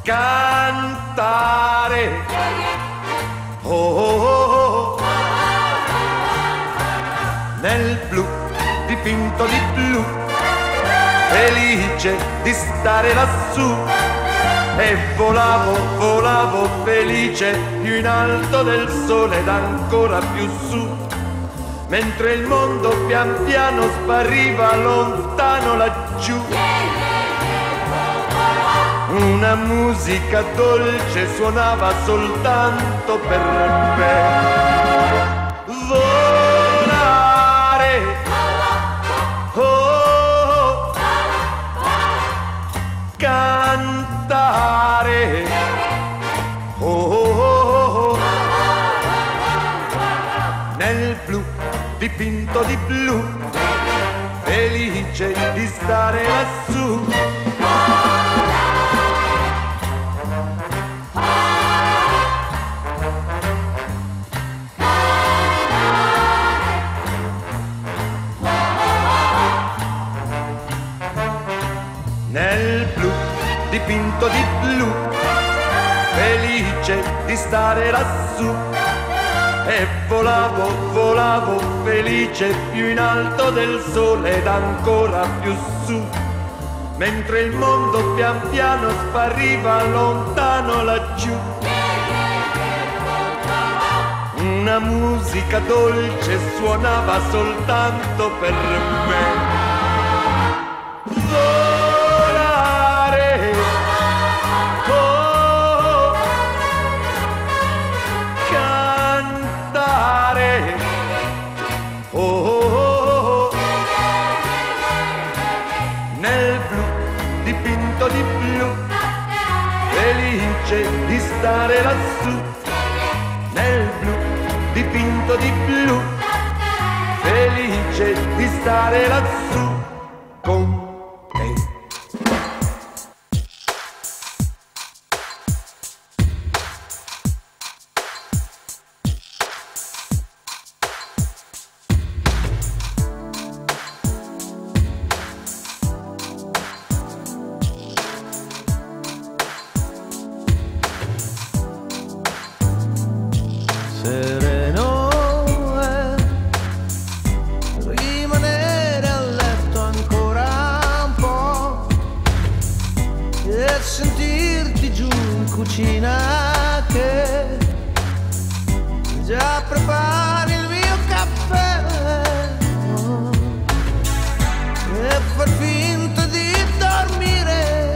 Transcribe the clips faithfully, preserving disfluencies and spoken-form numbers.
cantare. Oh, oh, oh, oh. Nel blu dipinto di blu, felice di stare lassù. E volavo, volavo felice più in alto del sole ed ancora più su, mentre il mondo pian piano spariva lontano laggiù. Una musica dolce suonava soltanto per me. Volare, oh, cantare, oh, oh, oh. Nel blu dipinto di blu, felice di stare lassù. Nel blu dipinto di blu, felice di stare lassù. E volavo, volavo felice più in alto del sole ed ancora più su, mentre il mondo pian piano spariva lontano laggiù. Una musica dolce suonava soltanto per me. Volare, oh, cantare, oh, oh, oh. Nel blu dipinto di blu, felice di stare lassù. Nel blu dipinto di blu, felice di stare lassù con te. Sereno è rimanere a letto ancora un po' e sentirti giù in cucina che già prepari il mio caffè e far finta di dormire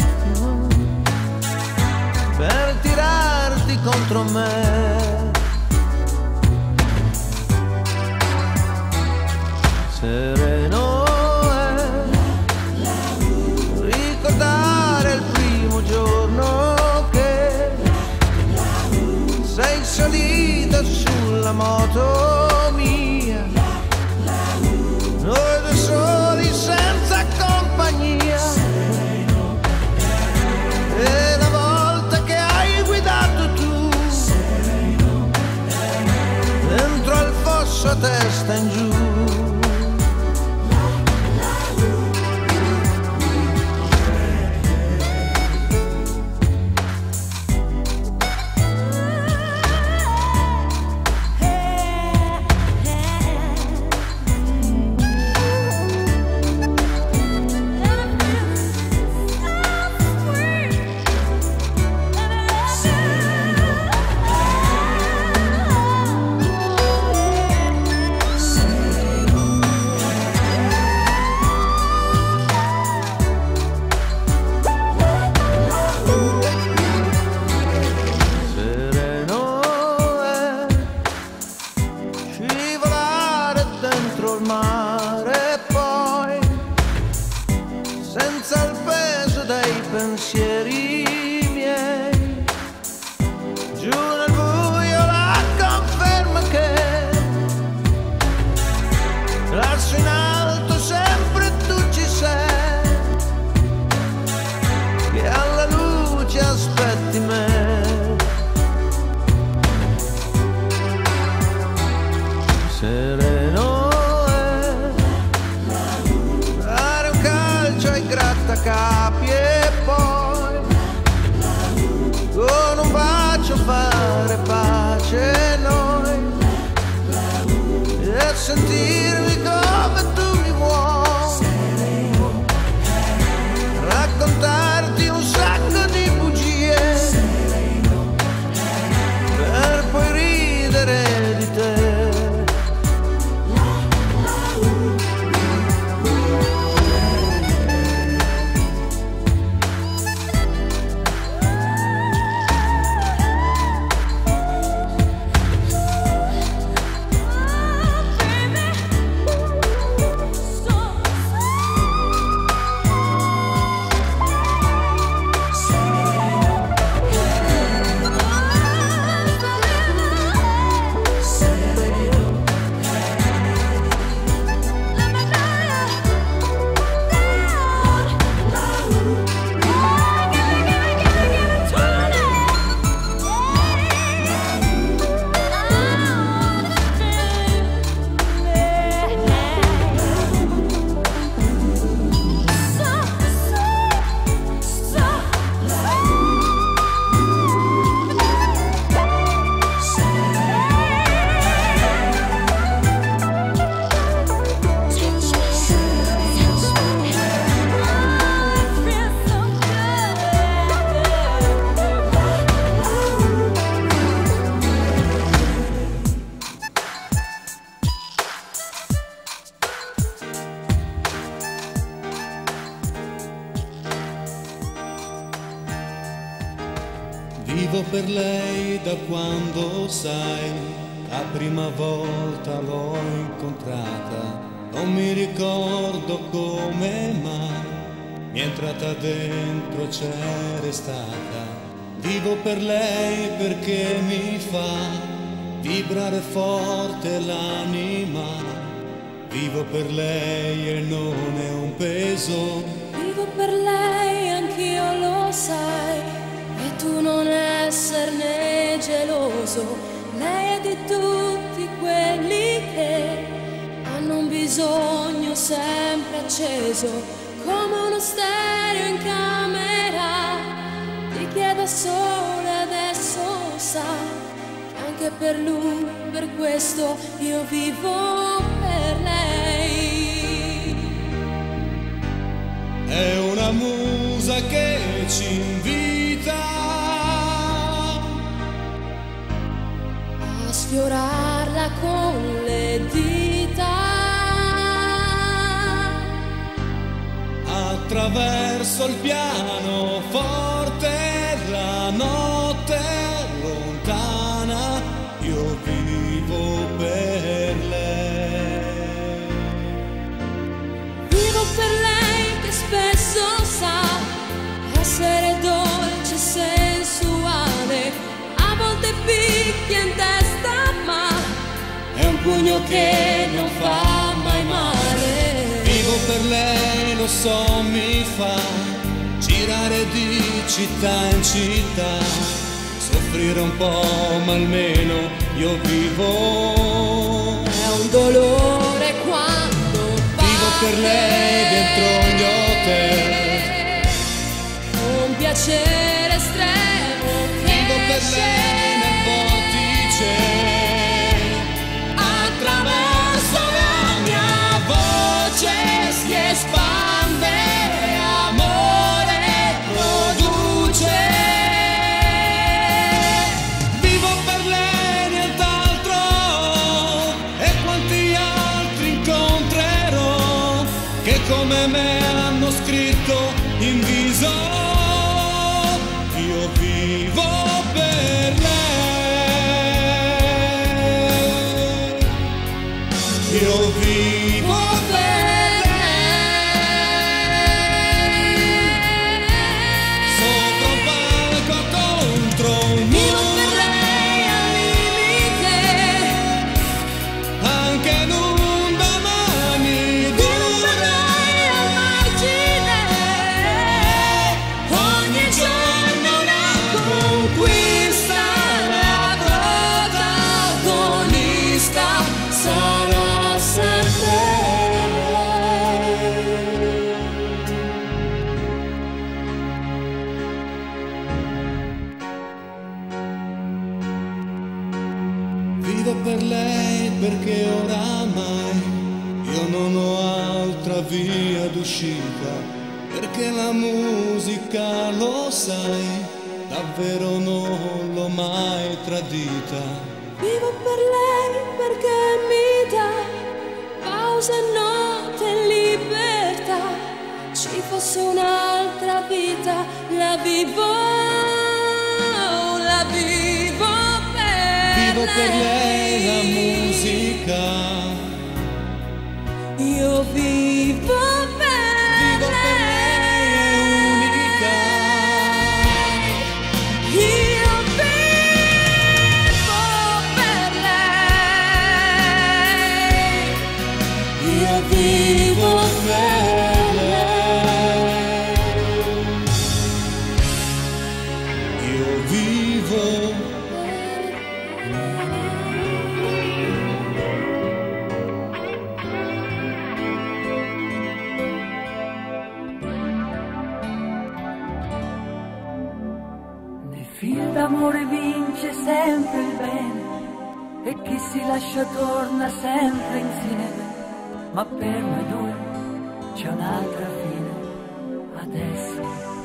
per tirarti contro me. Sereno è ricordare il primo giorno che sei salita sulla moto mia, noi due soli senza compagnia. E la volta che hai guidato tu dentro al fosso a testa in giù, il mare e poi senza il peso dei pensieri miei giù nel buio la conferma che lassù in alto sempre tu ci sei, che alla luce aspetti me. Sereno capi e poi sentirmi come tu mi vuoi, raccontarti un sacco di bugie per poi ridere di te. Vivo per lei da quando, sai, la prima volta l'ho incontrata. Non mi ricordo come mai mi è entrata dentro, c'è restata. Vivo per lei perché mi fa vibrare forte l'anima. Vivo per lei e non è un peso. Vivo per lei, anch'io lo sai, e tu non esserne geloso. Lei è di tutti quelli che hanno un bisogno sempre acceso, come uno stereo in camera. Ti chieda solo e adesso sa che anche per lui, per questo io vivo per lei. È una musa che ci invita a sfiorarla con le dita, attraverso il pianoforte, la notte lontana. Io vivo per lei. Vivo per lei che spesso sa essere dolce e sensuale, a volte picchia in testa ma è un pugno che non fa mai male. Vivo per lei, lo so, mi fa girare di città in città, soffrire un po' ma almeno io vivo. È un dolore quando Vivo per lei dentro ogni hotel, un piacere estremo che vivo per lei nel vortice. Attraverso la mia voce si espande, amore produce. Vivo per lei, nient'altro, e quanti altri incontrerò che come me hanno scritto in viso. Io vivo per lei, io vivo per lei, sopra un palco contro un vivo per muro, lei al limite, anche in un domani vivo per duro. lei al margine, ogni giorno una conquista, la protagonista sarà sempre Vivo per lei perché oramai io non ho altra via d'uscita, perché la musica, lo sai, davvero non l'ho mai tradita. Vivo per lei perché mi dà pausa, notte e libertà. Ci fosse un'altra vita, la vivo, la vivo per Vivo lei. per lei la musica. Io vivo per Vivo per lei, è unica. Io vivo per lei. Io vivo per lei. Io vivo. Nel film d'amore vince sempre il bene e chi si lascia torna sempre insieme, ma per noi due c'è un'altra fine adesso.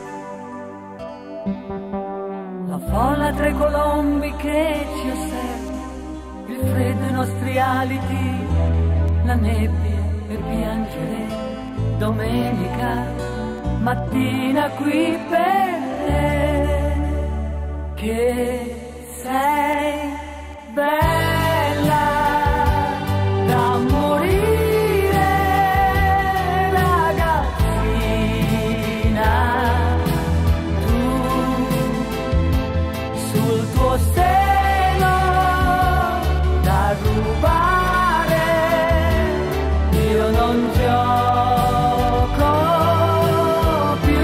La folla tra i colombi che ci osserva, il freddo i nostri aliti, la nebbia per piangere, domenica mattina qui per te, che sei bella da morire, ragazzina, tu sul tuo seno da rubare, io non gioco più,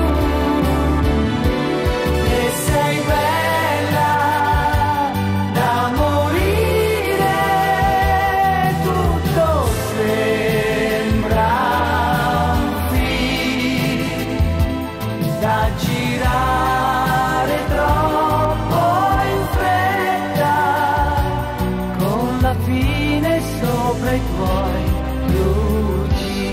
e sei bella da morire, tutto sembra un film da girare troppo in fretta, con la fine sopra i tuoi luci.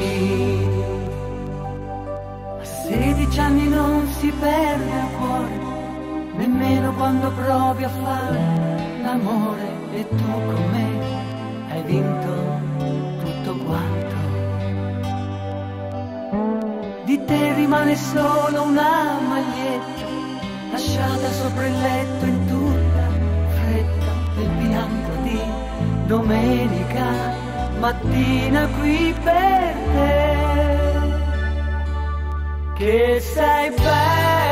A sedici anni non si perde il cuore, nemmeno quando provi a fare l'amore, e tu con me hai vinto tutto quanto. Di te rimane solo una maglietta lasciata sopra il letto in tutta fretta del pianto di domenica mattina qui per te, che sei bella